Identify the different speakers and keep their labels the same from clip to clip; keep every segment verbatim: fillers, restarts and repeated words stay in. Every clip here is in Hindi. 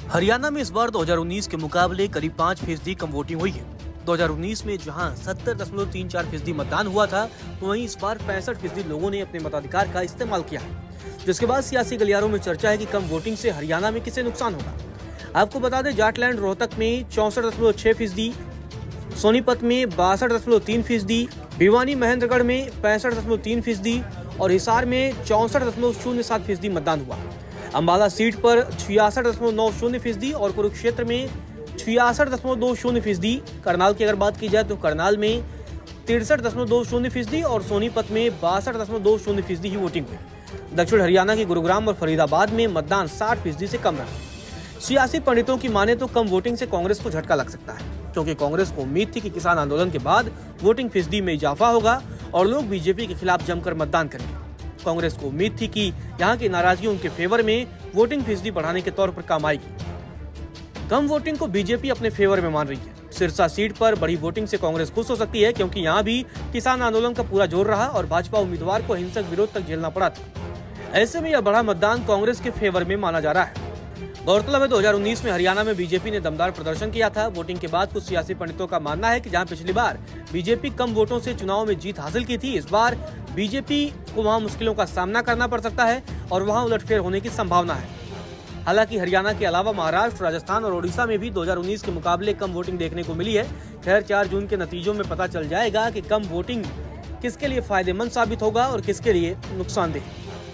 Speaker 1: हरियाणा में इस बार दो हज़ार उन्नीस के मुकाबले करीब पाँच फीसदी कम वोटिंग हुई है। दो हज़ार उन्नीस में जहां सत्तर दशमलव तीन चार फीसदी मतदान हुआ था, तो वहीं इस बार पैंसठ फीसदी लोगों ने अपने मताधिकार का इस्तेमाल किया है, जिसके बाद सियासी गलियारों में चर्चा है कि कम वोटिंग से हरियाणा में किसे नुकसान होगा। आपको बता दें, जाटलैंड रोहतक में चौसठ दशमलव छह फीसदी, सोनीपत में बासठ दशमलव तीन फीसदी, भिवानी महेंद्रगढ़ में पैंसठ दशमलव तीन फीसदी और हिसार में चौसठ दशमलव शून्य सात फीसदी मतदान हुआ। अम्बाला सीट पर छियासठ दशमलव नौ शून्य फीसदी और कुरुक्षेत्र में छियासठ दशमलव दो शून्य फीसदी। करनाल की अगर बात की जाए तो करनाल में तिरसठ दशमलव दो शून्य फीसदी और सोनीपत में बासठ दशमलव दो शून्य फीसदी ही वोटिंग हुई। दक्षिण हरियाणा के गुरुग्राम और फरीदाबाद में मतदान साठ फीसदी से कम रहा। सियासी पंडितों की माने तो कम वोटिंग से कांग्रेस को झटका लग सकता है, क्योंकि कांग्रेस को उम्मीद थी कि किसान आंदोलन के बाद वोटिंग फीसदी में इजाफा होगा और लोग बीजेपी के खिलाफ जमकर मतदान करेंगे। कांग्रेस को उम्मीद थी कि यहाँ की नाराजगी उनके फेवर में वोटिंग फीसदी बढ़ाने के तौर पर काम आएगी। कम वोटिंग को बीजेपी अपने फेवर में मान रही है। सिरसा सीट पर बड़ी वोटिंग से कांग्रेस खुश हो सकती है, क्योंकि यहाँ भी किसान आंदोलन का पूरा जोर रहा और भाजपा उम्मीदवार को हिंसक विरोध तक झेलना पड़ा था। ऐसे में यह बड़ा मतदान कांग्रेस के फेवर में माना जा रहा है। गौरतलब है, दो हज़ार उन्नीस में हरियाणा में बीजेपी ने दमदार प्रदर्शन किया था। वोटिंग के बाद कुछ सियासी पंडितों का मानना है कि जहां पिछली बार बीजेपी कम वोटों से चुनाव में जीत हासिल की थी, इस बार बीजेपी को वहां मुश्किलों का सामना करना पड़ सकता है और वहां उलटफेर होने की संभावना है। हालांकि हरियाणा के अलावा महाराष्ट्र, राजस्थान और ओडिशा में भी दो हज़ार उन्नीस के मुकाबले कम वोटिंग देखने को मिली है। खैर, चार जून के नतीजों में पता चल जाएगा कि कम वोटिंग किसके लिए फायदेमंद साबित होगा और किसके लिए नुकसानदेह।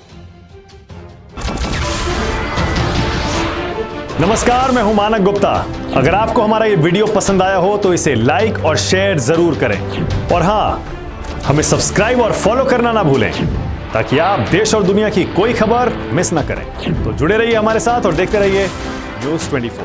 Speaker 2: नमस्कार, मैं हूं मानक गुप्ता। अगर आपको हमारा ये वीडियो पसंद आया हो तो इसे लाइक और शेयर जरूर करें, और हाँ, हमें सब्सक्राइब और फॉलो करना ना भूलें, ताकि आप देश और दुनिया की कोई खबर मिस ना करें। तो जुड़े रहिए हमारे साथ और देखते रहिए न्यूज़ चौबीस।